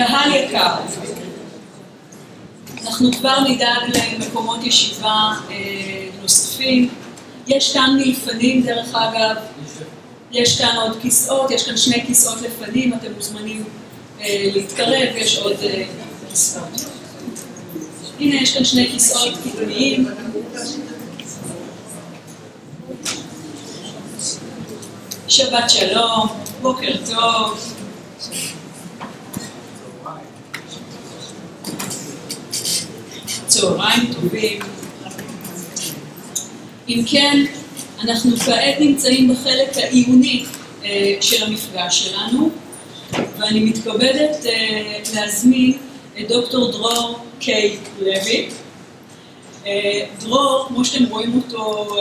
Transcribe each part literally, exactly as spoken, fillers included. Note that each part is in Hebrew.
קהל יקר, אנחנו כבר נדאג למקומות ישיבה נוספים. יש כאן מלפנים דרך אגב, יש כאן עוד כיסאות, יש כאן שני כיסאות לפנים, אתם מוזמנים להתקרב, יש עוד כיסאות. הנה יש כאן שני כיסאות קדמיים. שבת שלום, בוקר טוב. צהריים טובים. אם כן, אנחנו כעת נמצאים בחלק העיוני של המפגש שלנו, ואני מתכבדת להזמין את דוקטור דרור קיי לוי. דרור, כמו שאתם רואים אותו,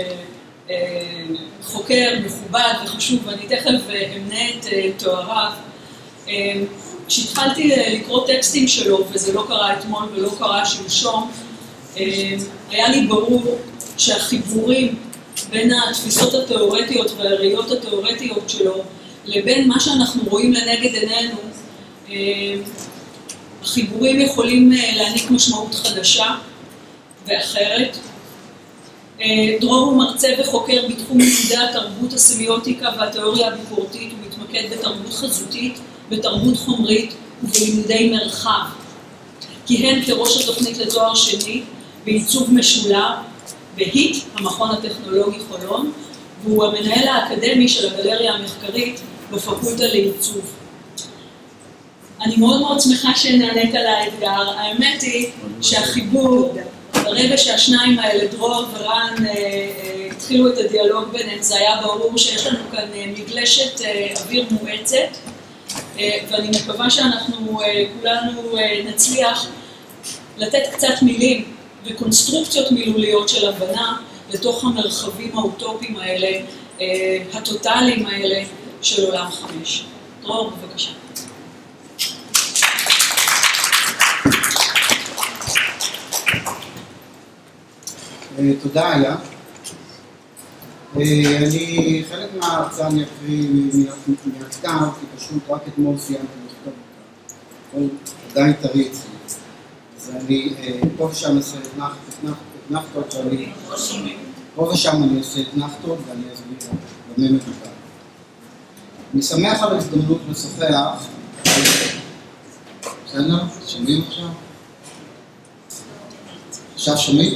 חוקר מכובד וחשוב, ואני תכף אמנה את תואריו. כשהתחלתי לקרוא טקסטים שלו, וזה לא קרה אתמול ולא קרה שלשום, היה לי ברור שהחיבורים בין התפיסות התיאורטיות והראיות התיאורטיות שלו לבין מה שאנחנו רואים לנגד עינינו, החיבורים יכולים להעניק משמעות חדשה ואחרת. דרור הוא מרצה וחוקר בתחום לימודי התרבות, הסמיוטיקה והתיאוריה הביקורתית. הוא מתמקד בתרבות חזותית, בתרבות חומרית ובלימודי מרחב. כיהן כראש התוכנית לתואר שני בעיצוב משולב בהיט, המכון הטכנולוגי חולון, והוא המנהל האקדמי של הגלריה המחקרית בפקולטה לעיצוב. אני מאוד מאוד שמחה שנענית על האתגר. האמת היא שהחיבור, ברגע שהשניים האלה, דרור ורן, התחילו את הדיאלוג ביניהם, זה היה ברור שיש לנו כאן מגלשת אוויר מואצת, ואני מקווה שאנחנו כולנו נצליח לתת קצת מילים וקונסטרוקציות מילוליות של הבנה לתוך המרחבים האוטופיים האלה, הטוטליים האלה של עולם חמש. דרור, בבקשה. תודה, איה. אני, חלק מההרצאה אני אקריא מהכתב, כי פשוט רק אתמול סיימתי לכתוב אותה. עדיין טרי אצלי. אז אני פה ושם אעשה אתנחתות, ואני... פה ושם אני אעשה אתנחתות, ואני אסביר במה מדובר. אני שמח על ההזדמנות לשוחח. בסדר? שומעים עכשיו? עכשיו שומעים?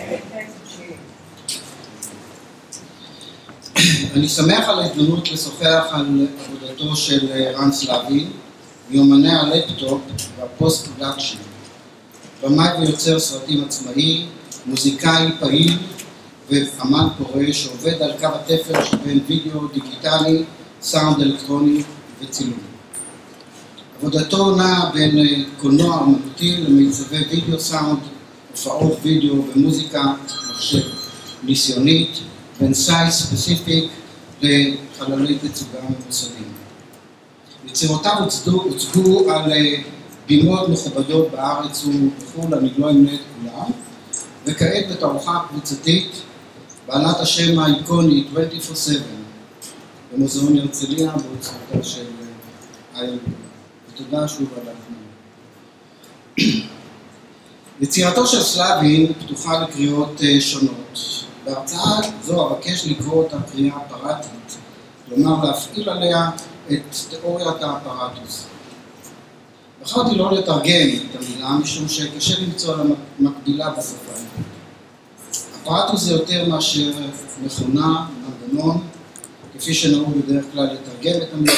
אני שמח על ההזדמנות לשוחח על עבודתו של רן סלאבין, מיומני הלפטופ והפוסט-פרודקשן, במאי ויוצר סרטים עצמאי, מוזיקאי פעיל ואמן פורה שעובד על קו התפר שבין וידאו דיגיטלי, סאונד אלקטרוני וצילום. עבודתו נעה בין קולנוע אמנותי למיצבי וידאו סאונד, הופעות וידאו ומוזיקה מחשב ניסיונית, בין סייז ספציפיק לחללי תצוגה ממוסדים. יצירותיו הוצגו על בימות מכובדות בארץ ובחו"ל, אני לא אמנה את כולם, וכעת בתערוכה קבוצתית בעלת השם האיקוני עשרים וארבע שבע במוזיאון הרצליה בהוצאתו של איילון. ותודה שוב על ההזמנה. יצירתו של סלאבין פתוחה לקריאות שונות. בהרצאה זו אבקש לקרוא אותה קריאה אפרטית, כלומר להפעיל עליה את תיאוריית האפרטוס. בחרתי לא לתרגם את המילה משום שקשה למצוא לה מקבילה בשפה. אפרטוס זה יותר מאשר מכונה, מנגנון, כפי שנהוג בדרך כלל לתרגם את המילה.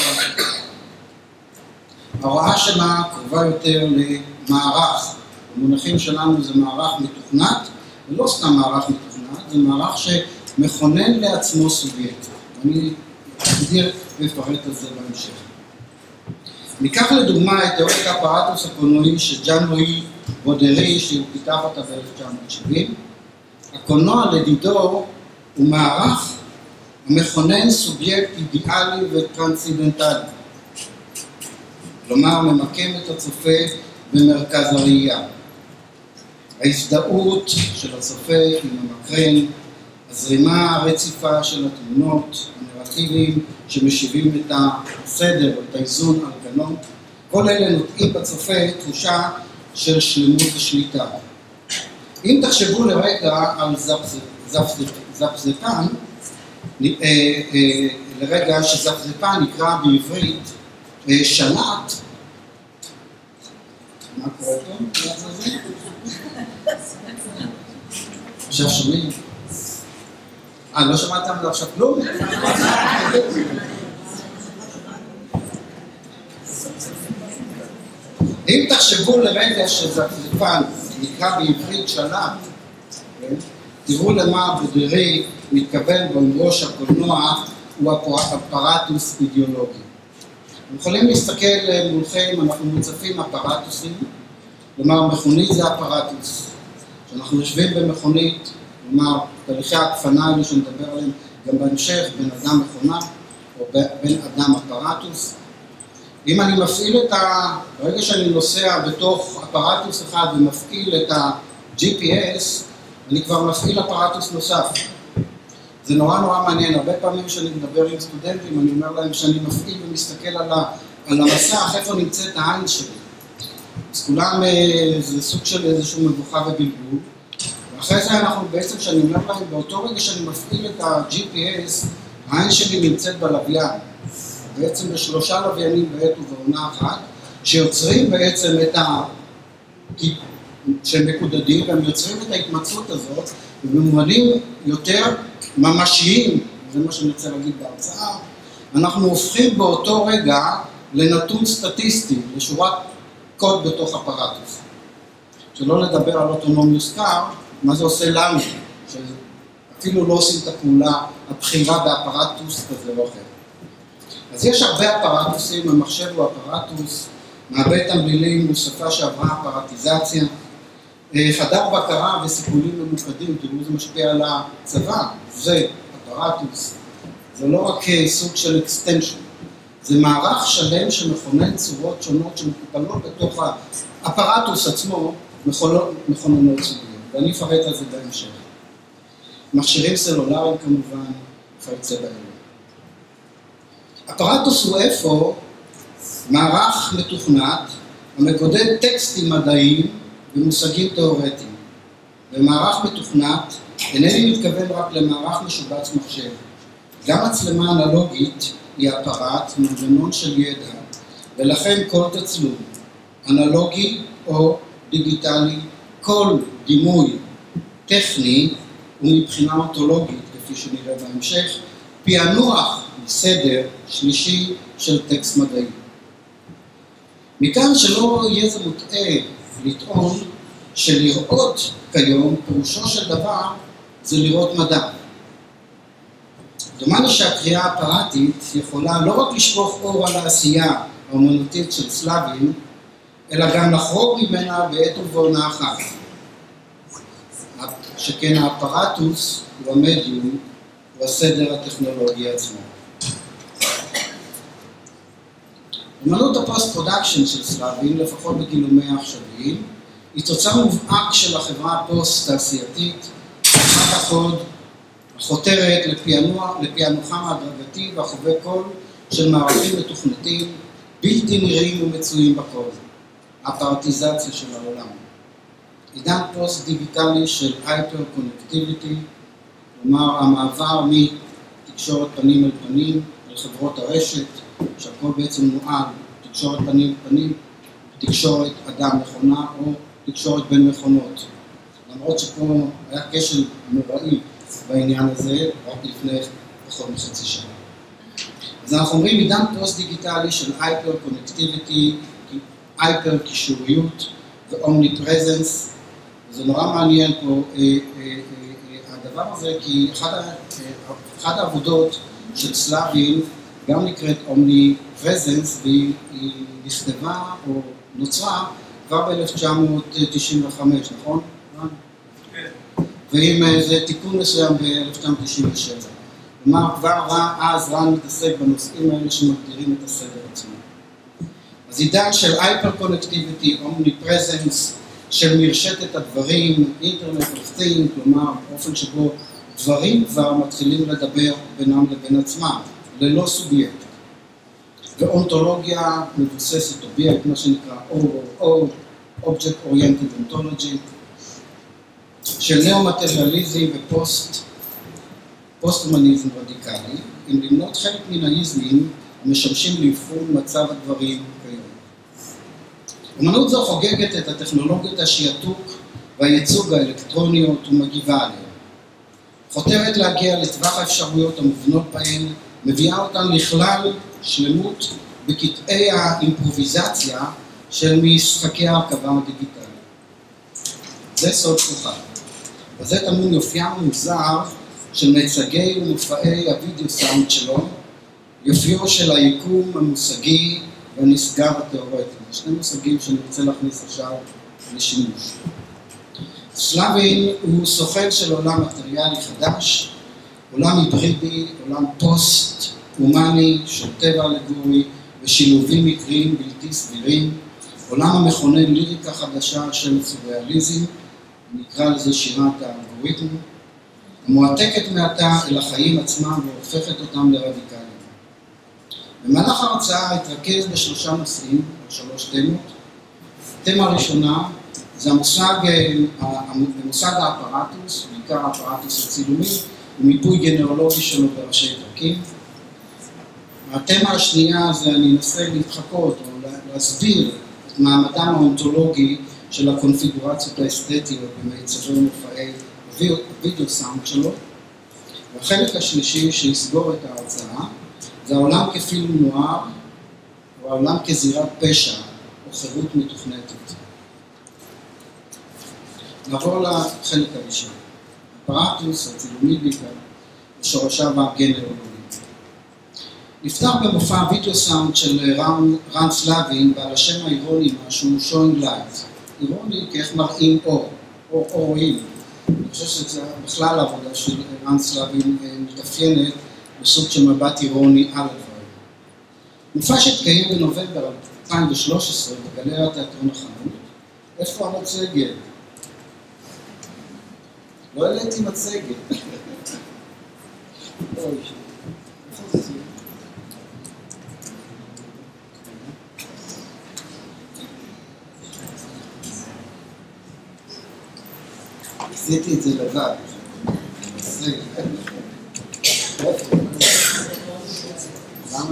ההוראה שלה קרובה יותר למערך. במונחים שלנו זה מערך מתוכנת, ולא סתם מערך מתוכנת, זה מערך שמכונן לעצמו סובייקט. אני אגדיר ואפרט על זה בהמשך. ניקח לדוגמה את תיאוריית האפרטוס הקולנועי של ז'אן לואי בודרי, שהוא פיתח אותה ב-אלף תשע מאות שבעים. הקולנוע לדידו הוא מערך המכונן סובייקט אידיאלי וטרנסצנדנטלי. כלומר, ממקם את הצופה במרכז הראייה. ההזדהות של הצופה עם המקרן, הזרימה הרציפה של התמונות, הנרטיבים שמשיבים את הסדר או את האיזון על כנו, כל אלה נותנים בצופה תחושה של שלמות ושליטה. אם תחשבו לרגע על זפזפן, לרגע שזפזפן נקרא בעברית שלט, מה קורה פה? עכשיו שומעים? אה, לא שמעתם עליו עכשיו כלום? אם תחשבו לרגע שזפזפן נקרא בעברית שלט, תראו למה בודרי מתכוון באומרו שהקולנוע הוא אפרטוס אידיאולוגי. אתם יכולים להסתכל מולכם, אנחנו מוצפים אפרטוסים, כלומר מכונית זה אפרטוס. כשאנחנו יושבים במכונית, כלומר תהליכי ההקפנה האלה שנדבר עליהם גם בהמשך, בין אדם מכונה או בין אדם אפרטוס. אם אני מפעיל את ה... ברגע שאני נוסע בתוך אפרטוס אחד ומפעיל את ה-ג'י פי אס, אני כבר מפעיל אפרטוס נוסף. זה נורא נורא מעניין, הרבה פעמים שאני מדבר עם סטודנטים, אני אומר להם שאני מפעיל ומסתכל על, ה... על המסך, איפה נמצאת העין שלי. אז כולם, זה סוג של איזשהו מבוכה ובלבול. ואחרי זה אנחנו בעצם, שאני אומר להם, באותו רגע שאני מפעיל את ה-ג'י פי אס, העין שלי נמצאת בלוויין. בעצם בשלושה לוויינים בעת ובעונה אחת, שיוצרים בעצם את ה... שהם מקודדים, והם יוצרים את ההתמצאות הזאת, ובמובנים יותר ממשיים, זה מה שאני רוצה להגיד בהרצאה, אנחנו הופכים באותו רגע לנתון סטטיסטי, לשורת קוד בתוך אפרטוס. שלא לדבר על אוטונומיוס קר, מה זה עושה לנו, שאפילו לא עושים את הפעולה הבחירה באפרטוס כזה או אחר. אז יש הרבה אפרטוסים, המחשב הוא אפרטוס, מעבד תמלילים הוא שפה שעברה אפרטיזציה, חדר בקרה וסיכולים ממוקדים, תראו זה משפיע על הצבא, זה אפרטוס, זה לא רק סוג של אקסטנשן, זה מערך שלם שמכונן צורות שונות שמקופלות בתוך האפרטוס עצמו, מכוננות סוגיות, ואני אפרט על זה בהמשך. מכשירים סלולריים כמובן, וכיוצא באלה. אפרטוס הוא אפוא מערך מתוכנת המקודד טקסטים מדעיים ומושגים תיאורטיים. במערך מתוכנת אינני מתכוון רק למערך משובץ מחשב. גם מצלמה אנלוגית היא אפרט, מנגנון של ידע, ולכן כל תצלום, אנלוגי או דיגיטלי, כל דימוי טכני ומבחינה אונתולוגית, כפי שנראה בהמשך, פענוח סדר שלישי של טקסט מדעי. מכאן שלא יהיה זה מוטעה לטעון שלראות כיום פירושו של דבר זה לראות מדע. דומני שהקריאה האפרטית יכולה לא רק לשפוך אור על העשייה האומנותית של סלאבין, אלא גם לחרוג ממנה בעת ובעונה אחת. שכן האפרטוס הוא המדיום, הוא הסדר הטכנולוגי עצמו. אמנות הפוסט-פרודקשן של סלאבין, לפחות בגילומי העכשוויים, היא תוצר מובהק של החברה הפוסט-תעשייתית, אחת החוד, החותרת לפענוחם ההדרגתי והחווה קול של מערכים מתוכנתים, בלתי נראים ומצויים בכל, האפרטיזציה של העולם. עידן פוסט-דיגיטלי של הייפר-קונקטיביטי, כלומר המעבר מתקשורת פנים אל פנים לחברות הרשת, שהכל בעצם נועד תקשורת פנים אל פנים, תקשורת אדם מכונה או תקשורת בין מכונות. למרות שפה היה כשל נוראי בעניין הזה, רק לפני פחות מחצי שנה. אז אנחנו אומרים עידן פוסט-דיגיטלי של הייפר-קונקטיביטי, הייפר-קישוריות ואומניפרזנס. זה נורא מעניין פה אה, אה, אה, הדבר הזה, כי אחד, אה, אחד העבודות של סלאבין גם נקראת אומניפרזנס, והיא נכתבה או נוצרה כבר ב-אלף תשע מאות תשעים וחמש, נכון? כן. ועם איזה תיקון מסוים ב-אלף תשע מאות תשעים ושבע. כלומר, כבר אז רן מתעסק בנושאים האלה שמגדירים את הסדר עצמו. אז עידן של הייפר-קונקטיביטי, אומניפרזנס, של מרשתת הדברים, אינטרנט of things, כלומר, באופן שבו דברים כבר מתחילים לדבר בינם לבין עצמם, ללא סובייקט. ואונתולוגיה מבוססת אובייקט, מה שנקרא Object Oriented Ontology, של נאו-מטריאליזם ופוסט, פוסט-הומניזם רדיקלי, אם למנות חלק מן האיזמים המשמשים לאבחון מצב הדברים כיום. אומנות זו חוגגת את הטכנולוגיות השעתוק והייצוג האלקטרוניות ומגיבה עליהן. חותרת להגיע לטווח האפשרויות המובנות בהן, מביאה אותן לכלל שלמות בקטעי האימפרוביזציה של משחקי ההרכבה הדיגיטליים. זה סוד כוחה. בזה טמון יופיים מוזר של מצגי ומופעי הוידאו סאונד שלו, יופיו של היקום המושגי והנשגב התיאורטי. שני מושגים שאני רוצה להכניס עכשיו לשימוש. סלאבין הוא סוכן של עולם מטריאלי חדש, עולם היברידי, עולם פוסט-הומני של טבע אלגורי ושילובים מקריים בלתי סבירים, עולם המכונה ליריקה חדשה של סוריאליזם, נקרא לזה שירת האלגוריתם, המועתקת מעתה אל החיים עצמם והופכת אותם לרדיקליים. במהלך ההרצאה התרכז בשלושה נושאים, או שלוש תמות. התמה הראשונה זה המושג, המושג האפרטוס, בעיקר האפרטוס הצילומי, ומיפוי גנרולוגי שלו בראשי דרכים. התמה השנייה זה אני אנסה להתחקות או להסביר את מעמדם האונתולוגי של הקונפיגורציות האסתטיות במיצבי ומופעי הוידאו סאונד שלו. והחלק השלישי שיסגור את ההרצאה זה העולם כפילם נוער, או העולם כזירת פשע או חירות מתוכנתת. נעבור לחלק הראשון. אפרטוס, הצילומי בעיקר, ושורשיו הגנרולוגיים. נפתח במופע וידאו סאונד של רן, רן סלאבין בעל השם האירוני משהו שוינג לייט. אירוני כאיך מראים אור, או אורים. אני חושב שזה בכלל העבודה של רן סלאבין מתאפיינת בסוג של מבט אירוני על הדברים. מופע שהתקיים בנובמבר אלפיים ושלוש עשרה בגלריית תיאטרון החנות. איפה המצגת? לא העליתי מצגת. עשיתי את זה לבד. למה?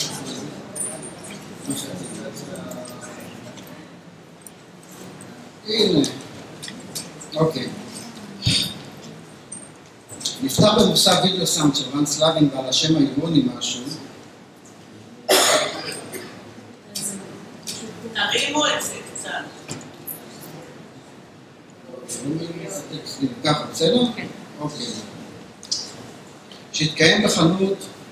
הנה. אוקיי. נפתח במושא וידאו סאונד של רן סלאבין ועל השם האירוני משהו. תרימו את זה קצת. ככה, בסדר? כן. אוקיי. שהתקיים בחנות,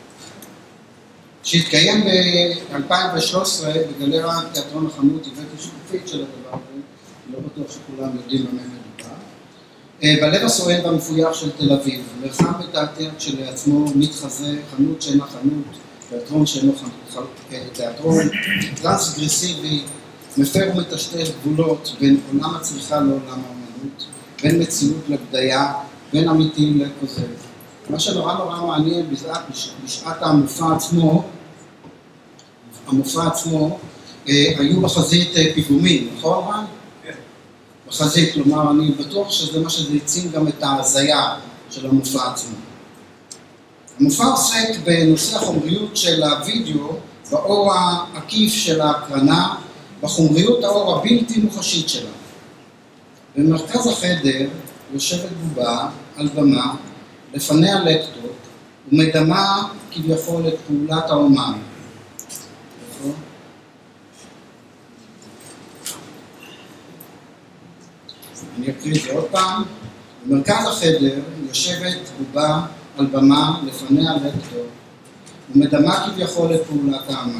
שהתקיים ב-אלפיים ושלוש עשרה בגלריית תיאטרון החנות, הבאתי שקופית של הדבר הזה, לא בטוח שכולם יודעים במה מדובר. בלב הסואן והמפויח של תל אביב, מרחב מתעתע כשלעצמו, מתחזה, חנות שאינה חנות, תיאטרון שאינו תיאטרון, טרנסגרסיבי, מפר ומטשטש גבולות בין עולם הצריכה לעולם האמנות, בין מציאות לבדיה, בין אמיתי לכוזב. מה שנורא נורא מעניין בשעת המופע עצמו, המופע עצמו, היו בחזית פיגומים, נכון רן? כן. בחזית, כלומר, אני בטוח שזה מה שזה יצין גם את ההזיה של המופע עצמו. המופע עוסק בנושא החומריות של הוידאו, באור העקיף של ההקרנה, בחומריות האור הבלתי מוחשית שלה. במרכז החדר יושבת בובה על במה, לפניה לפטופ, ומדמה כביכול את פעולת האומן. אני אקריא את זה עוד פעם. במרכז החדר יושבת בובה על במה, לפניה לפטופ, ומדמה כביכול את פעולת האומן.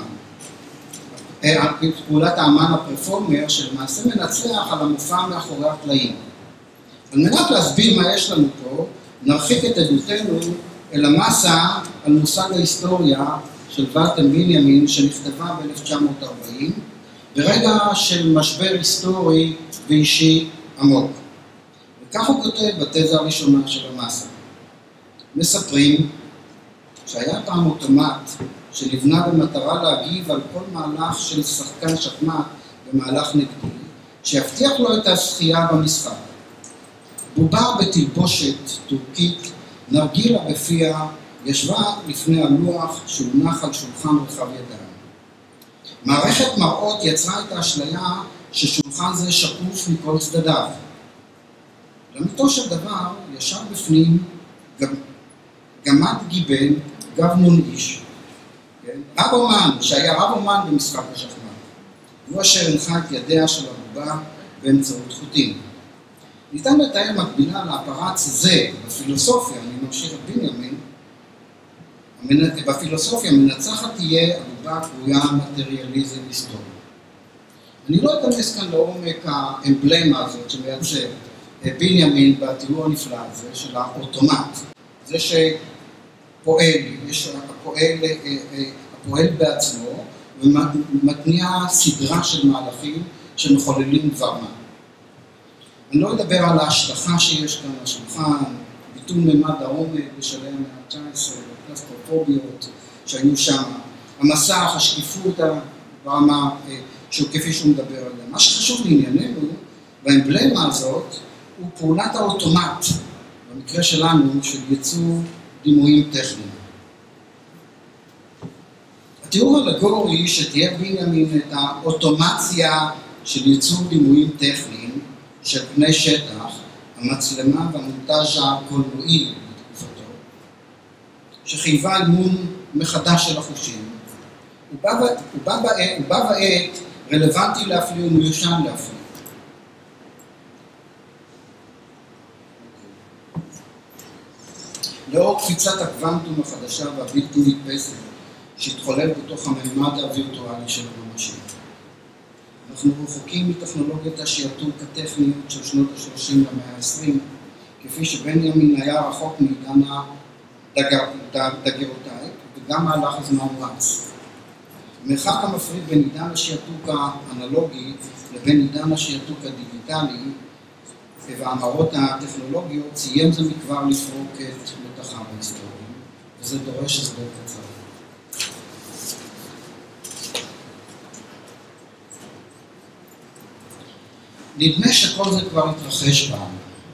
פעולת האמן הפרפורמר שלמעשה מנצח על המופע מאחורי הקלעים. על מנת להסביר מה יש לנו פה, נרחיק את עדותנו אל המסה על מושג ההיסטוריה של ולטר בנימין שנכתבה ב-אלף תשע מאות ארבעים, ברגע של משבר היסטורי ואישי עמוק. וכך הוא כותב בתזה הראשונה של המסה. מספרים שהיה פעם אוטומט שנבנה במטרה להגיב על כל מהלך של שחקן שחמט במהלך נגדי, שיבטיח לו את הזכייה במשחק. בובה בתלבושת טורקית, נרגילה בפיה, ישבה לפני הלוח שהונח על שולחן רחב ידיים. מערכת מראות יצרה את האשליה ששולחן זה שקוף מכל צדדיו. לאמיתו של דבר ישב בפנים גמד גיבן, גבנון איש. רב אומן, שהיה רב אומן במשחק השחמט. הוא אשר הנחה את ידיה של הבובה באמצעות חוטים. ניתן לתאר מקבילה להפרץ זה בפילוסופיה, אני ממשיך את בנימין, בפילוסופיה מנצחת תהיה הבובה קרויה מטריאליזם היסטורי. אני לא אכנס כאן לעומק האמבלמה הזאת שמייצר בנימין בתיאור הנפלא הזה של האוטומט, זה שפועל, יש הפועל, הפועל בעצמו ומתניע סדרה של מהלכים שמחוללים דבר מה. אני לא אדבר על ההשלכה שיש כאן לשולחן, ביטול ממד העומק בשלהי המאה ה-תשע עשרה, קלסטרופוביות שהיו שם, המסך, השקיפות ברמה כפי שהוא מדבר עליה. מה שחשוב לענייננו, באמבלמה הזאת, הוא פעולת האוטומט, במקרה שלנו, של ייצור דימויים טכניים. התיאור אלגורי שתהיה בנימין את האוטומציה של ייצור דימויים טכניים של פני שטח, המצלמה והמונטאז' הקולנועי בתקופתו, שחייבה אימון מחדש של החושים. הוא בא בעת רלוונטי להפליא ומיושן להפליא. לאור קפיצת הקוונטום החדשה והבלתי נתפסת שהתחולל בתוך הממד הווירטואלי של הממשי. אנחנו רחוקים מטכנולוגיית השעתוק הטכניות של שנות ה-שלושים למאה ה-עשרים, כפי שבנימין היה רחוק מעידן הדגרוטאי, וגם מהלך הזמן רץ. המרחק המפריד בין עידן השעתוק האנלוגי לבין עידן השעתוק הדיגיטלי והאמרות הטכנולוגיות סיים זה מכבר לפרוק את מתחיו ההיסטוריים, וזה דורש הסבר קצר. נדמה שכל זה כבר התרחש פעם.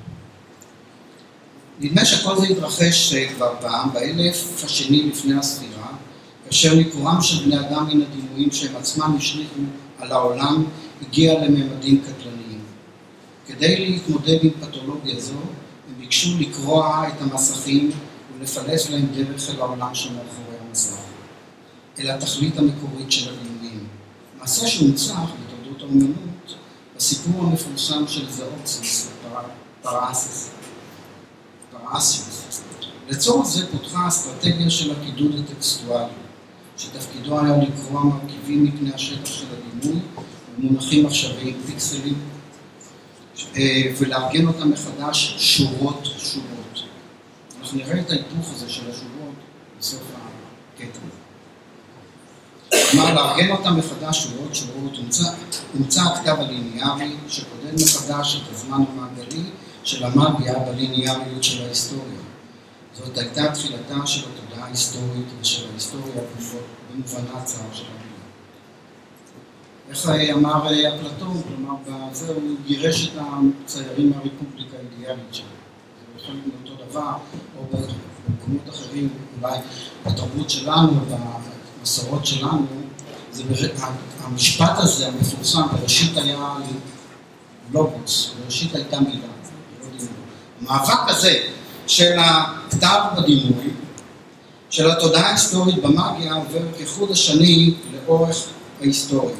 נדמה שכל זה התרחש כבר פעם, באלף השני לפני הספירה, כאשר ניכורם של בני אדם מן הדימויים שהם עצמם השליכו על העולם, הגיע לממדים קטלניים. כדי להתמודד עם פתולוגיה זו, הם ביקשו לקרוע את המסכים ולפלס להם דרך אל העולם שמאחורי המסך, אל התכלית המקורית של הדימויים. מעשה שהונצח בתולדות האומנות, בסיפור המפורסם של זאוציס, פראסיס. פראסיס. לצורך זה פותחה האסטרטגיה של הקידוד הטקסטואלי, שתפקידו היה לקרוע מרכיבים מפני השטח של הדימוי, במונחים עכשוויים פיקסלים, ולארגן אותם מחדש שורות שורות. אנחנו נראה את ההיפוך הזה של השורות בסוף הקטע. כלומר, לארגן אותם מחדש שורות שורות, הומצא הכתב הליניארי שקודד מחדש את הזמן המעגלי של המאגיה בליניאריות של ההיסטוריה. זאת הייתה תחילתה של התודעה ההיסטורית ושל ההיסטוריה במובנה הצער של המילה. איך אמר אפלטון, כלומר, בזה הוא גירש את הציירים מהרפובליקה האידיאלית שלו. זה חלק מאותו דבר, או במקומות אחרים, אולי בתרבות שלנו, במסורות שלנו, זה המשפט הזה המפורסם, בראשית היה לוגוס, בראשית הייתה מילה. המאבק הזה של הכתב בדימוי, של התודעה ההיסטורית במאגיה, עובר כחוד השני לאורך ההיסטוריה.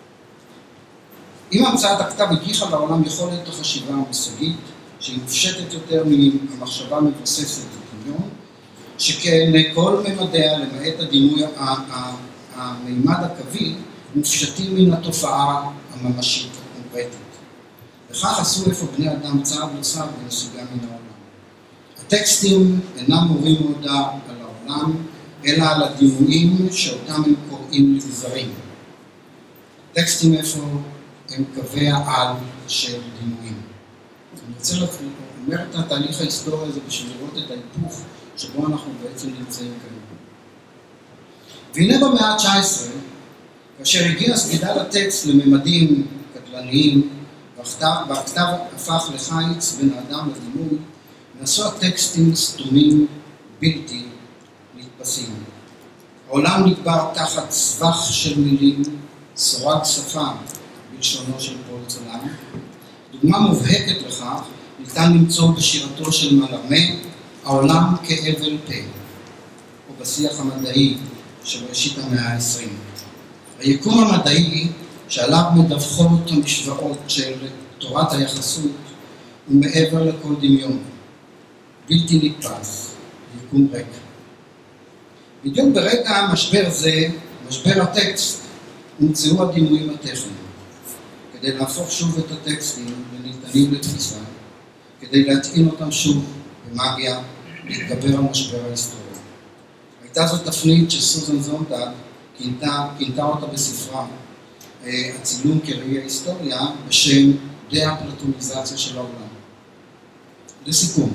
עם המצאת הכתב הגיחה לעולם יכולת החשיבה המושגית, שהיא מופשטת יותר מהמחשבה מבוססת הדמיון, שכן כל ממדיה, למעט הדימוי, המימד הקווי, מופשטים מן התופעה הממשית הקונקרטית. וכך עשו איפה בני אדם צעד נוסף בנסיגה מן העולם. הטקסטים אינם מורים הודעה על העולם, אלא על הדימויים שאותם הם קוראים לגזרים. טקסטים איפה הם קווי העל של דימויים. אני רוצה לומר את התהליך ההיסטורי הזה בשביל לראות את ההיפוך שבו אנחנו בעצם נמצאים כאן. והנה במאה ה-תשע עשרה, כאשר הגיע סגידה לטקסט לממדים קטלניים, והכתב הפך לחיץ בין האדם לדימוי, נעשו הטקסטים סתומים בלתי נתפסים. העולם נקבר תחת סבך של מילים, סורג שפה בלשונו של פול צלם. דוגמה מובהקת לכך ניתן למצוא בשירתו של מלרמה, העולם כאבל פה, או בשיח המדעי של ראשית המאה העשרים. היקום המדעי שעליו מדווחות המשוואות של תורת היחסות הוא מעבר לכל דמיון, בלתי נתפס, יקום ריק. בדיוק ברגע משבר זה, משבר הטקסט, הומצאו הדימויים הטכניים, כדי להפוך שוב את הטקסטים לניתנים לתפיסה, כדי להתאים אותם שוב במאגיה, להתגבר על משבר ההיסטוריה. הייתה זו תפנית שסוזן זונטג כינתה, כינתה אותה בספרה, הצילום כראי ההיסטוריה, בשם דה-אפלטוניזציה של העולם. לסיכום.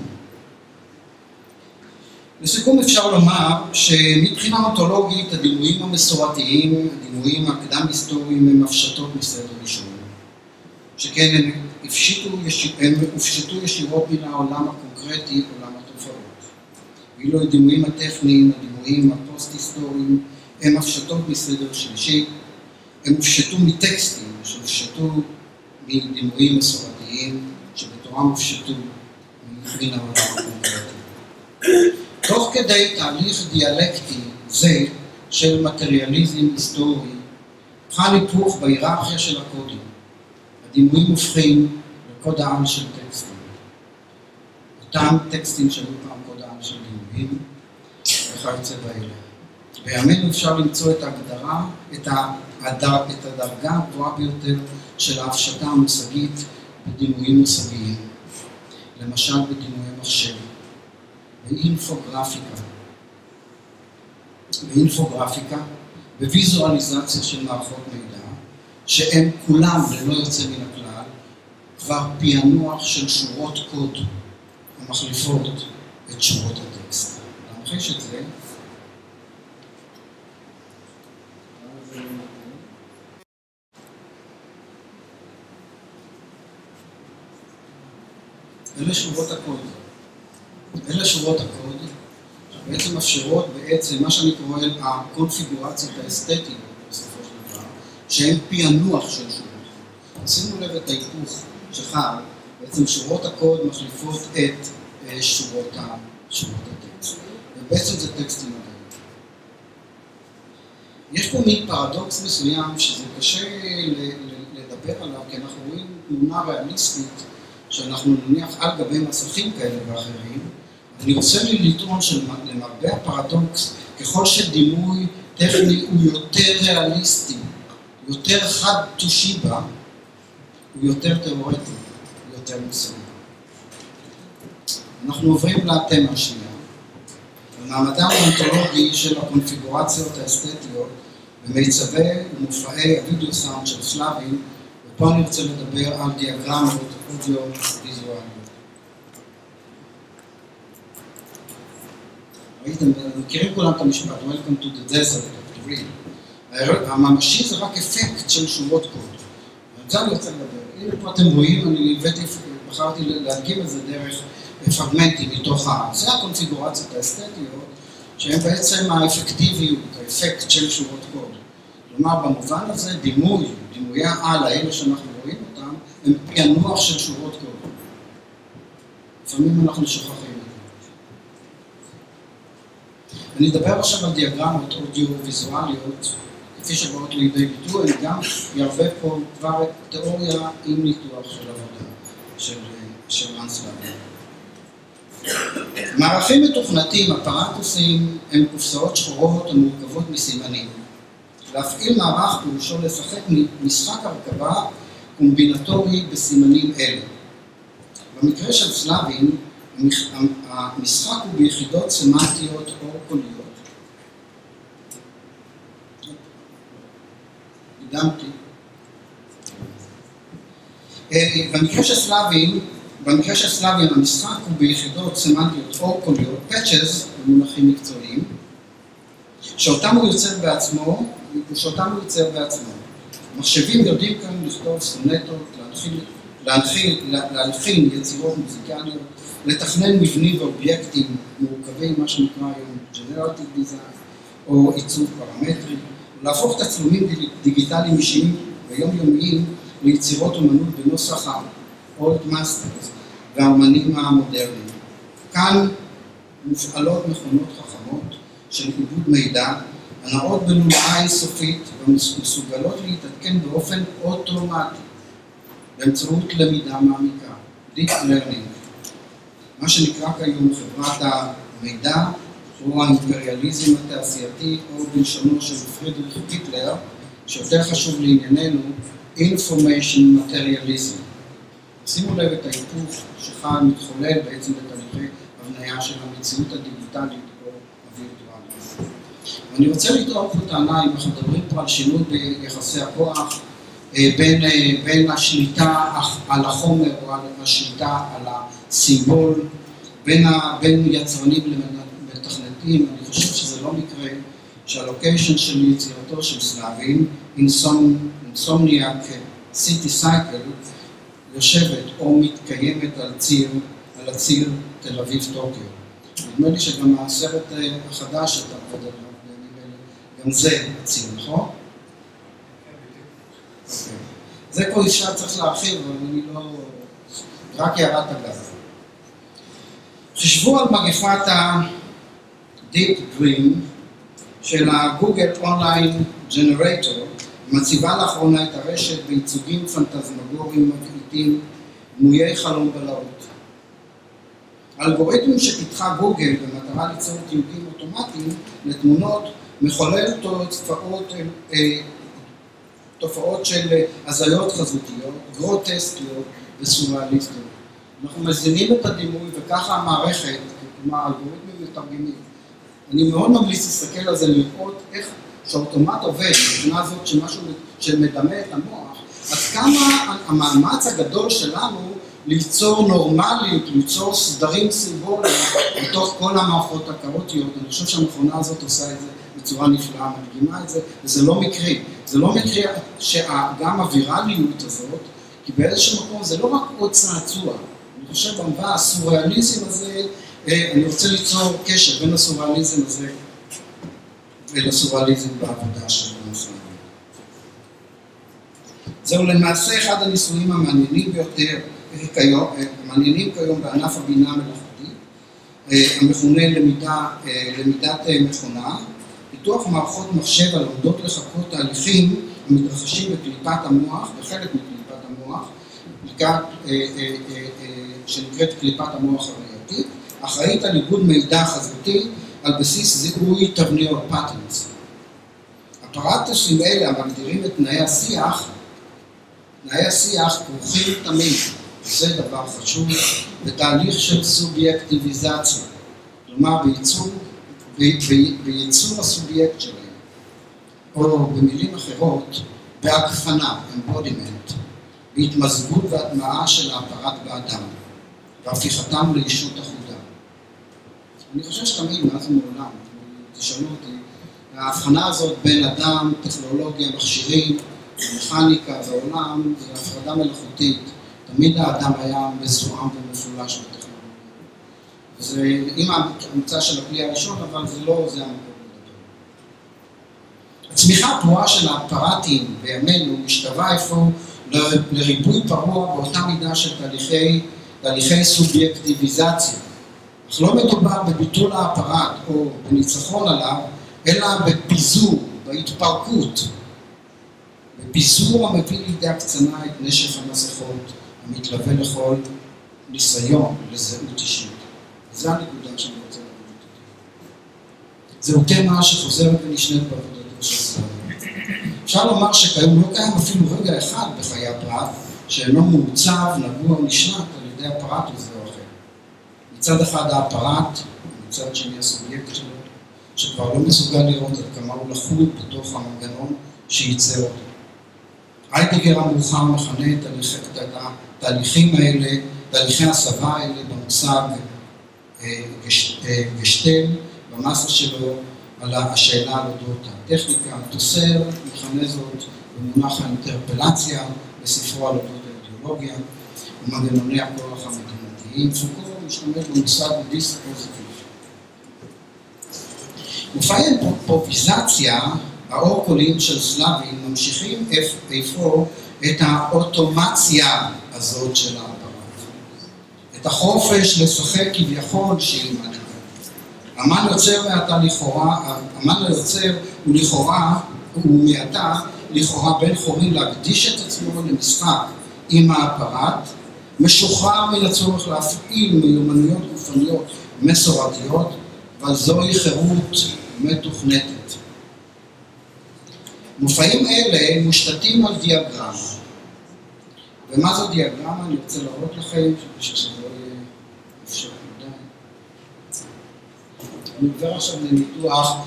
לסיכום אפשר לומר שמבחינה אונתולוגית הדימויים המסורתיים, הדימויים הקדם-היסטוריים הם הפשטות מסדר ראשון, שכן הם הפשטו, הם הופשטו ישירות מן העולם הקונקרטי, עולם התופעות. ואילו הדימויים הטכניים, הדימויים הפוסט-היסטוריים, הם הפשטות מסדר שלישי, הם הופשטו מטקסטים שהופשטו מדימויים מסורתיים, שבתורם הופשטו מן העולם הקונקרטי. תוך כדי תהליך דיאלקטי זה של מטריאליזם היסטורי, חל היפוך בהיררכיה של הקודים. הדימויים הופכים לקוד העל של טקסטים. אותם טקסטים שהיו פעם קוד העל של דימויים, וכיוצא באלה. בימינו אפשר למצוא את ההגדרה, את, הדר, את הדרגה הגבוהה ביותר של ההפשטה המושגית בדימויים מושגיים. למשל בדימויי מחשב. באינפוגרפיקה, באינפוגרפיקה, בוויזואליזציה של מערכות מידע, שהם כולם, ללא יוצא מן הכלל, כבר פענוח של שורות קוד המחליפות את שורות הטקסט. להמחיש את זה, אלה שורות הקוד. אלה שורות הקוד, שבעצם מאפשרות בעצם מה שאני קורא הקונפיגורציות האסתטיות בסופו של דבר, שהן פענוח של שורות. שימו לב את ההיפוך שחל, בעצם שורות הקוד מחליפות את שורות הטקסט. ובעצם זה טקסטים מדעיים. יש פה מין פרדוקס מסוים שזה קשה לדבר עליו, כי אנחנו רואים תמונה ריאליסטית שאנחנו נניח על גבי מסכים כאלה ואחרים. אני רוצה לי לטעון שלמרבה הפרדוקס, ככל שדימוי טכני הוא יותר ריאליסטי, יותר חד תושיבה, הוא יותר תיאורטי, הוא יותר מושגי. אנחנו עוברים לתמה השנייה. במעמדה האונתולוגי של הקונפיגורציות האסתטיות במיצבי ומופעי הווידאו סאונד של סלאבין, ופה אני רוצה לדבר על דיאגרמות אודיו-ויזואליות. ראיתם, מכירים כולם את המשפט, Welcome to the desert of the real. הממשי זה רק אפקט של שורות קוד. ועל זה אני רוצה לדבר. הנה פה אתם רואים, אני בחרתי להדגים את זה דרך פרגמנטים מתוך ה... זה הקונפיגורציות האסתטיות, שהן בעצם האפקטיביות, האפקט של שורות קוד. כלומר, במובן הזה דימוי, דימויי העל, האלה שאנחנו רואים אותם, הם פענוח של שורות קוד. לפעמים אנחנו שוכחים את זה. אני אדבר עכשיו על דיאגרמות אודיו-ויזואליות, כפי שבאות לידי ביטוי, אני גם יערבב פה כבר את תיאוריה עם ניתוח של עבודה, של, של רן סלאבין. מערכים מתוכנתים, אפרטוסים, הם קופסאות שחורות המורכבות מסימנים. להפעיל מערך פירושו לשחק משחק הרכבה קומבינטורי בסימנים אלה. במקרה של סלאבין, המשחק הוא ביחידות סמנטיות או קוליות. הקדמתי. במקרה של סלאבין, במקרה של סלאבין המשחק הוא ביחידות סמנטיות או קוליות, patches במונחים מקצועיים, שאותם הוא יוצר בעצמו, שאותם הוא יוצר בעצמו. מחשבים יודעים כאן לכתוב סונטות, להנחיל, להנחיל, להלחין יצירות מוזיקליות, לתכנן מבנים ואובייקטים מורכבים, מה שנקרא היום Generative Design, או עיצוב פרמטרי, ולהפוך תצלומים דיגיטליים אישיים ויומיומיים ליצירות אומנות בנוסח ה-Old Masters והאומנים המודרניים. כאן מופעלות מכונות חכמות של עיבוד מידע, הנעות בלולאה אינסופית ומסוגלות להתעדכן באופן אוטומטי באמצעות למידה מעמיקה, Deep Learning, מה שנקרא כיום חברת המידע או האימפריאליזם התעשייתי, או בלשונו של פרידריך היטלר, שיותר חשוב לענייננו, Information Materialism. שימו לב את ההיפוך שחל מתחולל בעצם בתהליכי הבניה של המציאות הדיגיטלית או הווירטואלית. ואני רוצה לטעון פה טענה, אם אנחנו מדברים פה על שינוי ביחסי הכוח, בין, בין השליטה על החומר או על השליטה על הסימבול, בין, ה, בין יצרנים למתכנתים, אני חושב שזה לא מקרה שהלוקיישן של יצירתו של סלאבין, אינסומניאק סיטי סייקל, יושבת או מתקיימת על ציר, על הציר תל אביב טוקיו. נדמה לי שגם הסרט החדש שאתה עובד עליו בימים אלה, גם זה הציר, נכון? זה פה אפשר צריך להרחיב, אבל אני לא... רק הערת אגב. חשבו על מגפת ה-Deep Dream של הגוגל אונליין ג'נרטור, מציבה לאחרונה את הרשת בייצוגים פנטזמגוריים מבעיטים דמויי חלום בלהות. האלגוריתם שפיתחה גוגל במטרה ליצור תיוגים אוטומטיים לתמונות מחולל תופעות, תופעות של הזיות חזותיות, גרוטסקיות וסוריאליסטיות. אנחנו מזינים את הדימוי וככה המערכת, כלומר האלגוריתמים מתרגמים. אני מאוד ממליץ להסתכל על זה, לראות איך שהאוטומט עובד, מבחינה הזאת שמשהו שמדמה את המוח, אז כמה המאמץ הגדול שלנו ליצור נורמליות, ליצור סדרים סימבוליים בתוך כל המערכות הקרוטיות. אני חושב שהמכונה הזאת עושה את זה בצורה נפלאה, מדגימה את זה, וזה לא מקרי. זה לא מקרי שגם הווירליות הזאת, כי באיזשהו מקום זה לא רק עוד צעצוע. אני חושב במובן הסוריאליזם הזה, אני רוצה ליצור קשר בין הסוריאליזם הזה ולסוריאליזם בעבודה של סלאבין. זהו למעשה אחד הניסויים המעניינים ביותר, כיום, המעניינים כיום בענף הבינה המלאכותית, המכונה למידה, למידת מכונה, פיתוח מערכות מחשב הלומדות לחקות תהליכים המתרחשים בקליפת המוח, בחלק מקליפת המוח, שנקראת קליפת המוח הראייתית, אחראית על עיבוד מידע חזותי על בסיס זיהוי תבניות פאטרנס. אפרטוסים אלה המגדירים את תנאי השיח, תנאי השיח כרוכים תמיד, וזה דבר חשוב, בתהליך של סובייקטיביזציה, כלומר בייצור, ב, ב, בייצור הסובייקט שלהם, או במילים אחרות, בהגפנה, embodiment, בהתמזגות והטמעה של האפרט באדם, והפיכתם לישות אחודה. אני חושב שתמיד, מאז ומעולם, תשאלו אותי, ההבחנה הזאת בין אדם, טכנולוגיה, מכשירים, מכניקה ועולם, זה הפרדה מלאכותית. תמיד האדם היה מזוהם ומפולש בטכנולוגיה. זה עם ההמצאה של הכלי הראשון, אבל זה לא, זה המקום לדבר. הצמיחה הפרועה של האפרטים בימינו משתווה איפה לריבוי פרוע באותה מידה של תהליכי, תהליכי סובייקטיביזציה. אך לא מדובר בביטול האפרט או בניצחון עליו, אלא בפיזור, בהתפרקות. בפיזור המביא לידי הקצנה את נשף המסכות, המתלווה לכל ניסיון לזהות אישית. זו הנקודה שאני רוצה להגיד אותה. זהו תמה שחוזרת ונשנית בעבודתו של סלאבין. אפשר לומר שכיום לא קיים אפילו רגע אחד בחיי הפרט, שאינו מעוצב, נגוע או נשנט על ידי הפרט וזה או אחר. מצד אחד האפרט, מצד שני הסובייקט שלו, שכבר לא מסוגל לראות עד כמה הוא לחוד בתוך המנגנון שייצר אותו. היידיגר המאוחר מכנה את התהליכים האלה, תהליכי הסבה האלה במושג גשטל, במסה שלו, על השאלה על אודות הטכניקה. טוסר מכנה זאת במונח האינטרפלציה בספרו על אודות האידיאולוגיה ומנגנוני הכוח המדינתיים. פוקו משתמש במושג דיספוזיטיב. מופעי אימפרוביזציה, האור קוליים של סלאבין, ממשיכים איפה את האוטומציה הזאת של האפרט. את החופש לשחק כביכול שילמד. אמן יוצר מעתה לכאורה, אמן היוצר הוא לכאורה, הוא מעתה לכאורה בן חורים להקדיש את עצמו למשחק עם האפרט, משוחרר מן הצורך להפעיל מיומנויות גופניות מסורתיות, אבל זוהי חירות מתוכנתת. מופעים אלה מושתתים על דיאגרמה. ומה זו דיאגרמה? אני רוצה להראות לכם, שזה לא יהיה אפשר מדי. אני עובר עכשיו לניתוח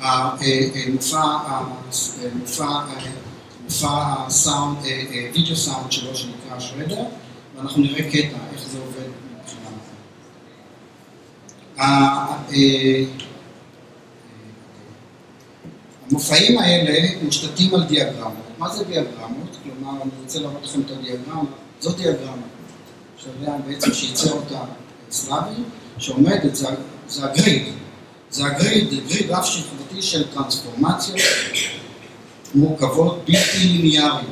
מופע הסאונד, וידאו סאונד שלו שנקרא שרדר, ואנחנו נראה קטע, איך זה עובד מבחינה. המופעים האלה מושתתים על דיאגרמות. מה זה דיאגרמות? כלומר, אני רוצה להראות לכם את הדיאגרמה. זו דיאגרמה, שעליה בעצם שייצר אותה סלאבין, שעומדת, זה, זה הגריד. זה הגריד, זה גריד רב שכבתי של טרנספורמציות מורכבות בלתי ליניאריות.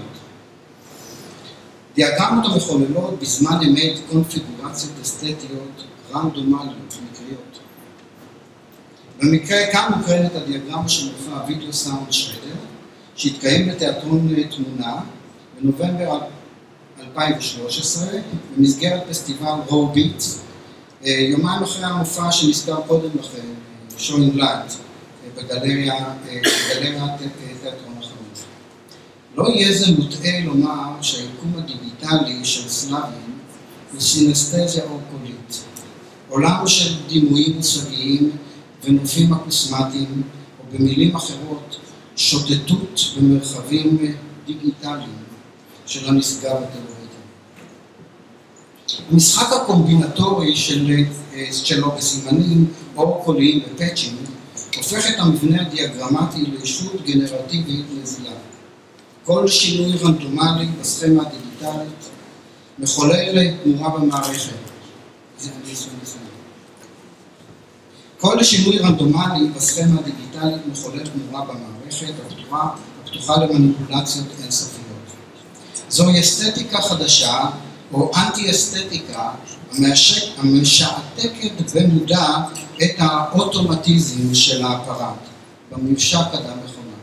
דיאגרמות המחוללות בזמן אמת קונפיגורציות אסתטיות רנדומליות, מקריות. במקרה כאן מוקרנת הדיאגרמה של מופע הוידאו סאונד שרדר, שהתקיים בתיאטרון תמונה בנובמבר אלפיים ושלוש עשרה, במסגרת פסטיבל רור ביטס, יומיים אחרי המופע שנזכר קודם לכן, שואינג לייט, בגלריה, בגלריה תיאטרון החנות. לא יהיה זה מוטעה לומר שהיקום הדיגיטלי של סלאבין הוא סינסתזיה אורקולית, עולם של דימויים מושגיים ונופים אקוסמטיים, או במילים אחרות, שוטטות במרחבים דיגיטליים של המשגב הטלוויזיה. המשחק הקומבינטורי של, שלו בסימנים אור קוליים ופאצ'ים הופך את המבנה הדיאגרמטי לישות גנרטיבית נזילה. כל שינוי רנדומלי בסכמה הדיגיטלית מחולל תנועה במערכת. זה אני אסביר לזה. כל שינוי רנדומלי בסכמה הדיגיטלית מחולל תנועה במערכת הפתוחה, הפתוחה למניפולציות אינסופיות. זוהי אסתטיקה חדשה או אנטי-אסתטיקה המשעתקת במודע את האוטומטיזם של האפרט בממשק אדם מכונה.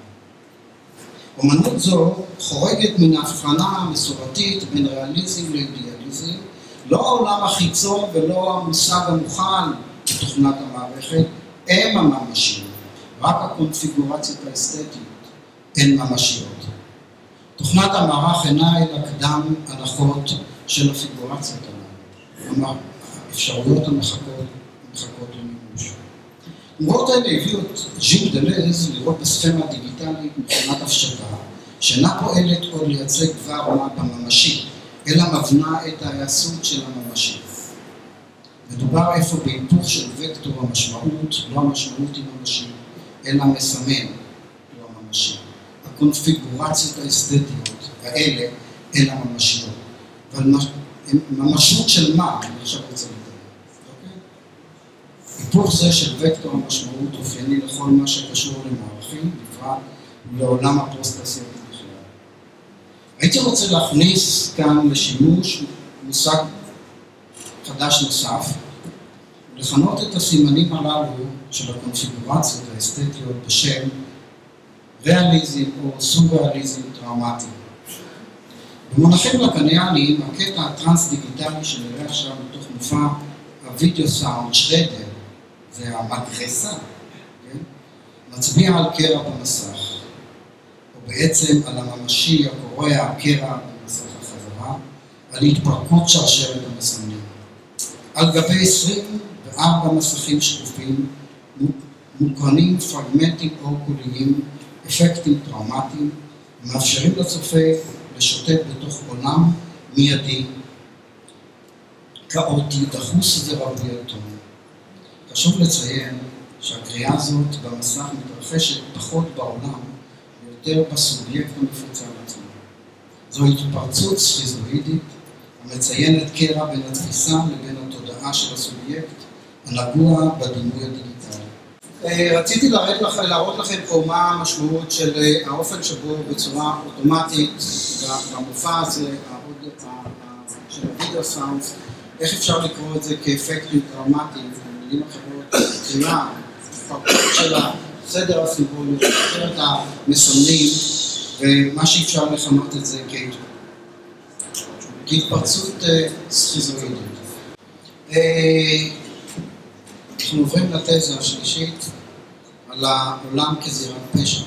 אומנות זו חורגת מן ההבחנה המסורתית בין ריאליזם לאידיאליזם, לא העולם החיצון ולא המושג המוכל בתוכנת המערכת הם הממשיים, רק הקונפיגורציות האסתטיות הן ממשיות. תוכנת המערך אינה אלא קדם הנחות של הפיגורציות הללו, כלומר, האפשרויות המחכות, המחכות למימוש. תמורות האלה הביאו את ז'יל דלז לראות בסכמה הדיגיטלית מכונת הפשטה, שאינה פועלת עוד לייצג דבר מה בממשי, אלא מבנה את ההיעשות של הממשי. מדובר איפה בהיפוך של וקטור המשמעות, לא המשמעות היא ממשית, אלא מסמן, לא הממשי. הקונפיגורציות האסתטיות האלה הן הממשיות. אבל ממשות של מה? אני עכשיו רוצה לדבר. היפוך זה של וקטור המשמעות אופייני לכל מה שקשור למערכים, בפרט ולעולם הפוסט-תעשייתי בכלל. הייתי רוצה להכניס כאן לשימוש מושג חדש נוסף, ולכנות את הסימנים הללו של הקונפיגורציות האסתטיות בשם ריאליזם או סוריאליזם טראומטי. במונחים לקניאליים, הקטע הטרנס-דיגיטלי שנראה עכשיו בתוך מופע הוידאו סאונד שרדר, זה המגרסה, כן? מצביע על קרע במסך, או בעצם על הממשי הקורע קרע במסך החזרה, על התפרקות שרשרת המסמנים. על גבי עשרים וארבע מסכים שקופים מוקרנים פרגמנטים אור-קוליים, אפקטים טראומטיים, מאפשרים לצופה לשוטט בתוך עולם מיידי, כאוטי, דחוס ורבי אטום. חשוב לציין שהקריאה הזאת במסך מתרחשת פחות בעולם ויותר בסובייקט המפוצל עצמו. זו התפרצות סכיזואידית המציינת קרע בין התפיסה לבין התודעה של הסובייקט הנגוע בדימוי הדיגיטלי. רציתי להראות לכם פה מה המשמעות של האופן שבו בצורה אוטומטית במופע הזה של הווידאו סאונדס, איך אפשר לקרוא את זה כאפקטים דרמטיים, במילים אחרות, קריאה, התפרצות של הסדר הסימבולי, את המסמנים, ומה שאפשר לכנות את זה כהתפרצות סכיזואידית. אנחנו עוברים לתזה השלישית על העולם כזירת פשע.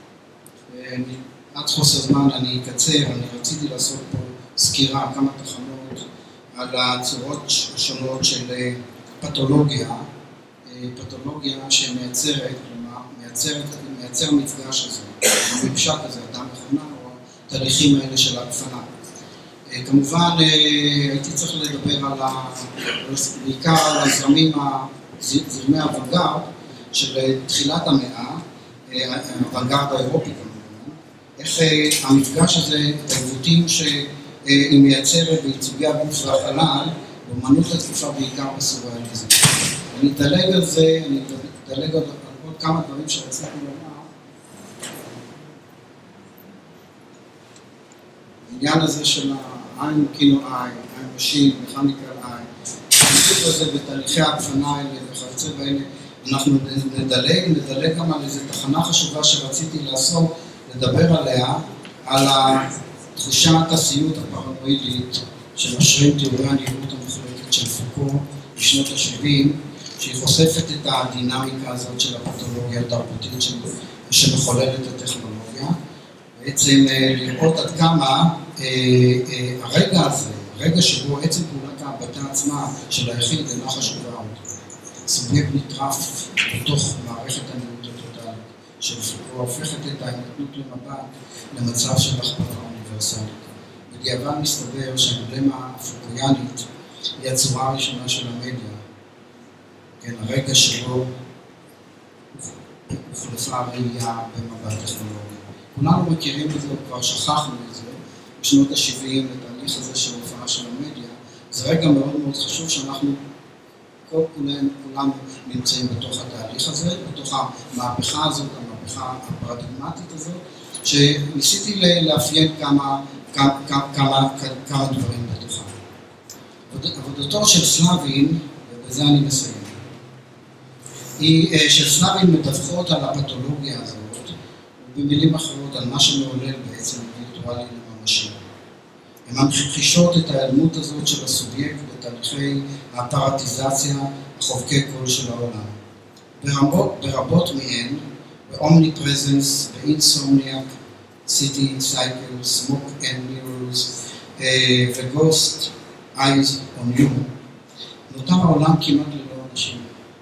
עד חוסר זמן אני אקצר, אני רציתי לעשות פה סקירה, כמה תחנות על הצורות השונות של פתולוגיה, פתולוגיה שמייצרת, כלומר, מייצרת, מייצר מפגש הזה, הממשק הזה, אדם מכונה, או התהליכים האלה של ההפעלה. כמובן, הייתי צריך לדבר על ה... בעיקר על הזרמים, זרמי האוונגרד של תחילת המאה, האוונגרד האירופי כמובן, איך המפגש הזה, את העיוותים שהיא מייצרת בייצוגי הגוף והחלל, באמנות התקופה בעיקר בסוריאליזם. אני אדלג על זה, אני אדלג על עוד כמה דברים שרציתי לומר. העניין הזה של העין קינו עין, עין ראשי, מכניקל עין, הסיפור הזה בתהליכי ההקפנה האלה וכיוצא באלה, אנחנו נדלג, נדלג גם על איזו תחנה חשובה שרציתי לעשות, לדבר עליה, על תחושת הסיוט הפרנואידית שמשרים תיאורי הנראות המוחלטת של פוקו בשנות ה-שבעים, שהיא חושפת את הדינמיקה הזאת של הפתולוגיה התרבותית שמחוללת את הטכנולוגיה. בעצם לראות עד כמה אה, אה, הרגע הזה, הרגע שבו עצם פעולת ההבטה עצמה של היחיד אינה חשובה עוד. סובייקט נטרף בתוך מערכת הנראות הטוטלית של פוקו, הופכת את ההתנתנות למבט למצב של הכפלה אוניברסלית. בדיעבד מסתבר שהאמבלמה הפוקויאנית היא הצורה הראשונה של המדיה. כן, הרגע שבו הוחלפה הראייה במבט טכנולוגי. כולנו מכירים את זה, כבר שכחנו את זה, בשנות ה-שבעים, לתהליך הזה של הופעה של המדיה. זה רגע מאוד מאוד חשוב שאנחנו כל כולם, כולנו נמצאים בתוך התהליך הזה, בתוך המהפכה הזאת, המהפכה הפרדיגמטית הזאת, שניסיתי לאפיין כמה, כמה, כמה, כמה דברים בתוכה. עבודתו של סלאבין, ובזה אני מסיים, היא שסלאבין מדווחות על הפתולוגיה הזאת, ובמילים אחרות על מה שמעולל בעצם וירטואלי לממשי. הן ממחישות את ההיעלמות הזאת של הסובייקט בתהליכי האפרטיזציה החובקי קול של העולם. ברבות, ברבות מהן, באומניפרזנס, באינסומניאק, סיטי סייקל, סמוק אנד מירורס וגוסט אייז און יו, נותר העולם כמעט ללא אנשים.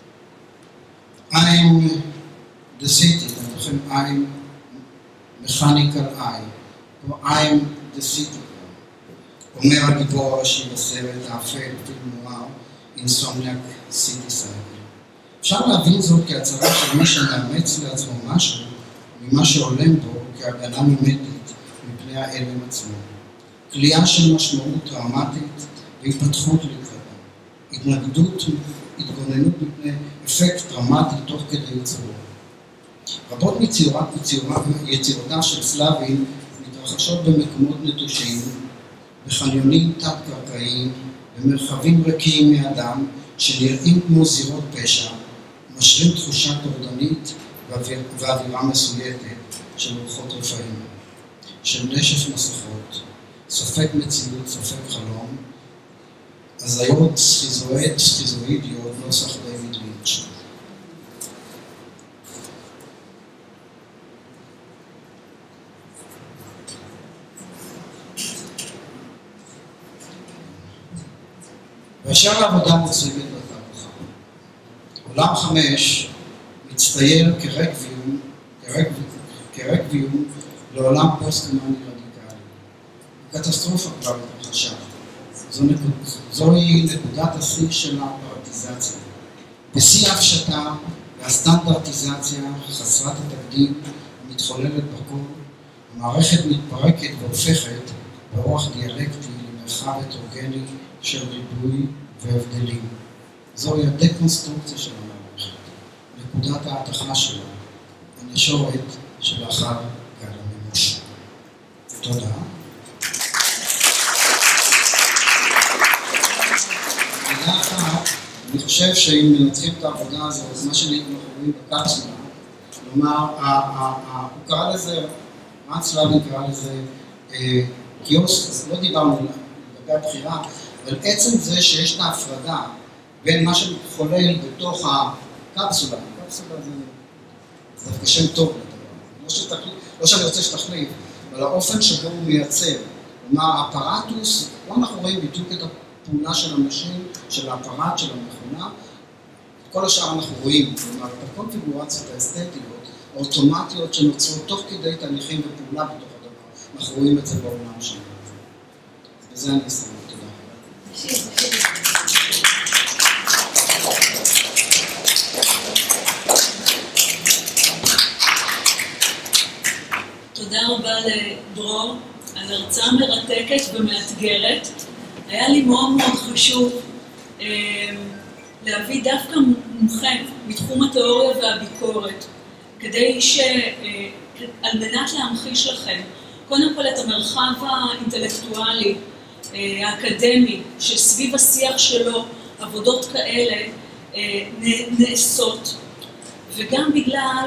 I'm the city, אתם זוכרים, I'm mechanical eye, או I'm the city. אומר הגיבור הראשי בסרט האפל, פילם נוער, אינסומניאק סיטי סייקל. אפשר להבין זאת כהצהרה של מי שמאמץ לעצמו משהו ממה שעולם בו כהגנה ממדית מפני האלם עצמו. כליאה של משמעות טראומטית והתפתחות לקראתה. התנגדות, התגוננות מפני אפקט טראומטי תוך כדי ייצורו. רבות מיצירותיו של סלאבין מתרחשות במקומות נטושים, בחניונים תת-קרקעיים, במרחבים ריקים מאדם שנראים כמו זירות פשע, משרים תחושה טורדנית ואווירה מסויטת של רוחות רפאים, של נשף מסכות, ספק מציאות, ספק חלום, הזיות סכיזואידיות נוסח דיוויד לינץ'. באשר לעבודה מוצגת בתערוכה. עולם חמש מצטייר כרקביום, כרקביום לעולם פוסט-קומוני רדיקלי. קטסטרופה כבר התרחשה. זו נקוד, זוהי נקודת השיא של הפרטיזציה. בשיא ההפשטה והסטנדרטיזציה חסרת התקדים המתחוללת בכל, המערכת מתפרקת והופכת באורח דיאלקטי למרחב הטרוגני של ריבוי והבדלים. זוהי הדקונסטרוקציה של המערכת, נקודת ההתחה שלה, הנשורת שלאחר גל המימוש. תודה. מילה אחת, אני חושב שאם מנתחים את העבודה הזו, אז מה שאנחנו רואים בקפסולה, כלומר, הוא קרא לזה, רן סלאבין קרא לזה קיוסק, אז לא דיברנו לגבי הבחירה, אבל עצם זה שיש את ההפרדה בין מה שמתחולל בתוך הקפסולה, הקפסולה זה דווקא שם טוב לדבר, לא שאני רוצה שתחליף, אבל האופן שבו הוא מייצר, כלומר, האפרטוס, פה אנחנו רואים בדיוק את הפעולה של המשין, של האפרט, של המכונה, את כל השאר אנחנו רואים, כלומר, את הקונפיגורציות האסתטיות, האוטומטיות שנוצרות תוך כדי תהליכים ופעולה בתוך הדבר, אנחנו רואים את זה בעולם שלנו. בזה אני אסיים, תודה. תודה רבה לדרור על הרצאה מרתקת ומאתגרת. היה לי מאוד מאוד חשוב אה, להביא דווקא מומחה מתחום התיאוריה והביקורת, כדי ש... אה, על מנת להמחיש לכם, קודם כל את המרחב האינטלקטואלי, אה, האקדמי, שסביב השיח שלו עבודות כאלה אה, נעשות, וגם בגלל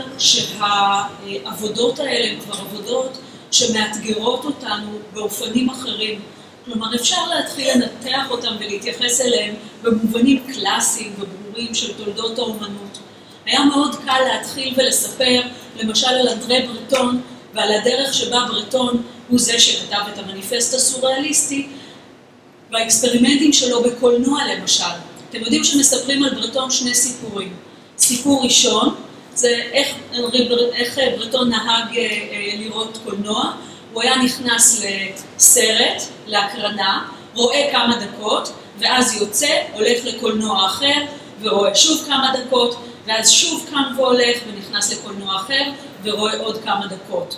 שהעבודות האלה הן כבר עבודות שמאתגרות אותנו באופנים אחרים. כלומר, אפשר להתחיל לנתח אותם ולהתייחס אליהם במובנים קלאסיים וברורים של תולדות האומנות. היה מאוד קל להתחיל ולספר, למשל על אנדרי ברטון ועל הדרך שבה ברטון הוא זה שכתב את המניפסט הסוריאליסטי, והאקספרימנטים שלו בקולנוע למשל. אתם יודעים שמספרים על ברטון שני סיפורים. סיפור ראשון, זה איך, איך ברטון נהג לראות קולנוע. הוא היה נכנס לסרט, להקרנה, רואה כמה דקות, ואז יוצא, הולך לקולנוע אחר, ורואה שוב כמה דקות, ואז שוב קם והולך ונכנס לקולנוע אחר, ורואה עוד כמה דקות.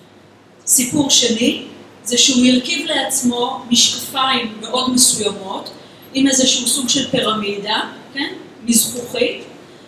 סיפור שני, זה שהוא ירכיב לעצמו משקפיים מאוד מסוימות, עם איזשהו סוג של פירמידה, כן? מזכוכית,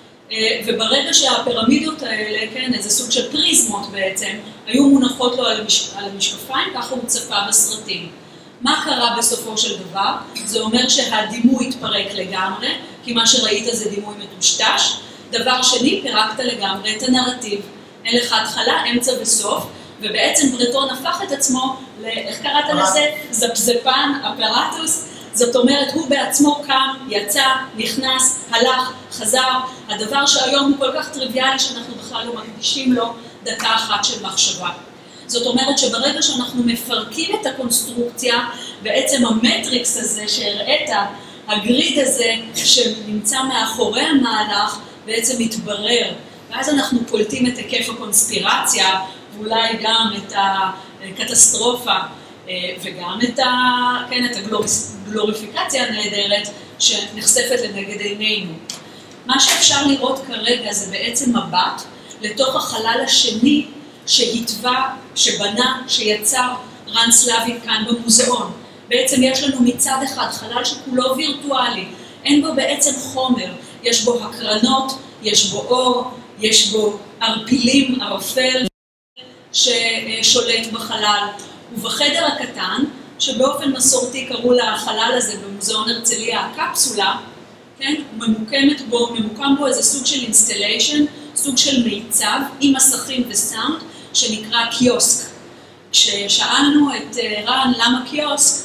וברגע שהפירמידות האלה, כן, איזה סוג של פריזמות בעצם, היו מונחות לו על, המש... על המשקפיים, ככה הוא צפה בסרטים. מה קרה בסופו של דבר? זה אומר שהדימוי התפרק לגמרי, כי מה שראית זה דימוי מטושטש. דבר שני, פירקת לגמרי את הנרטיב. אין לך התחלה, אמצע וסוף, ובעצם ברטון הפך את עצמו, ל... איך קראת לזה? זפזפן, אפרטוס. זאת אומרת, הוא בעצמו קם, יצא, נכנס, הלך, חזר, הדבר שהיום הוא כל כך טריוויאלי שאנחנו בכלל לא מקדישים לו דקה אחת של מחשבה. זאת אומרת שברגע שאנחנו מפרקים את הקונסטרוקציה, בעצם המטריקס הזה שהראית, הגריד הזה שנמצא מאחורי המהלך, בעצם מתברר. ואז אנחנו פולטים את היקף הקונספירציה, ואולי גם את הקטסטרופה, וגם את, ה, כן, את הגלוריפיקציה הנהדרת שנחשפת לנגד עינינו. מה שאפשר לראות כרגע זה בעצם מבט לתוך החלל השני שהתווה, שבנה, שיצר רן סלאבין כאן במוזיאון. בעצם יש לנו מצד אחד חלל שכולו וירטואלי, אין בו בעצם חומר, יש בו הקרנות, יש בו אור, יש בו ערפילים, ערפל ששולט בחלל. ובחדר הקטן, שבאופן מסורתי קראו לחלל הזה במוזיאון הרצליה הקפסולה, כן, ממוקמת בו, ממוקם בו איזה סוג של אינסטליישן, סוג של מיצב עם מסכים וסאונד, שנקרא קיוסק. כששאלנו את רן למה קיוסק,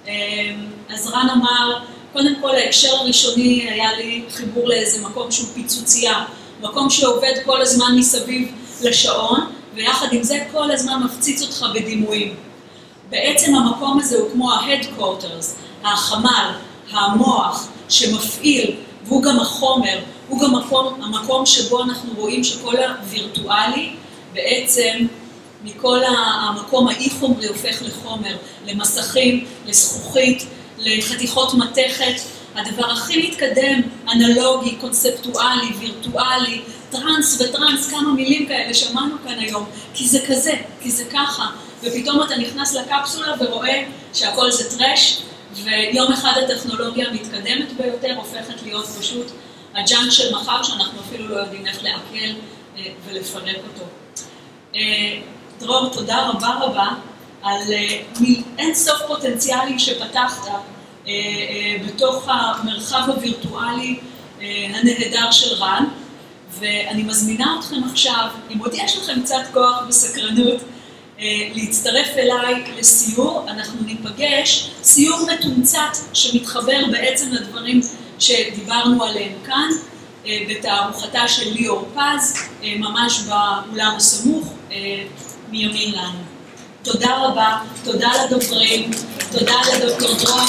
אז רן אמר, קודם כל ההקשר הראשוני היה לי חיבור לאיזה מקום שהוא פיצוצייה, מקום שעובד כל הזמן מסביב לשעון, ויחד עם זה כל הזמן מפציץ אותך בדימויים. בעצם המקום הזה הוא כמו ה-headquarters, החמ"ל, המוח שמפעיל, והוא גם החומר, הוא גם המקום, המקום שבו אנחנו רואים שכל הווירטואלי בעצם מכל המקום האי-חומרי הופך לחומר, למסכים, לזכוכית, לחתיכות מתכת, הדבר הכי מתקדם, אנלוגי, קונספטואלי, וירטואלי, טרנס וטרנס, כמה מילים כאלה שמענו כאן היום, כי זה כזה, כי זה ככה, ופתאום אתה נכנס לקפסולה ורואה שהכל זה טרש, ויום אחד הטכנולוגיה המתקדמת ביותר הופכת להיות פשוט הג'אנק של מחר, שאנחנו אפילו לא יודעים איך לעכל ולפרק אותו. דרור, תודה רבה רבה על אין סוף פוטנציאלים שפתחת בתוך המרחב הווירטואלי הנהדר של רן, ואני מזמינה אתכם עכשיו, אם עוד יש לכם קצת כוח וסקרנות, להצטרף אליי לסיור. אנחנו ניפגש, סיור מתומצת שמתחבר בעצם לדברים שדיברנו עליהם כאן, בתערוכתה של ליאור פז, ממש באולם הסמוך, מימין לנו. תודה רבה, תודה לדוברים, תודה לדוקטור דרור,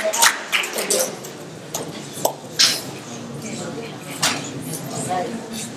תודה.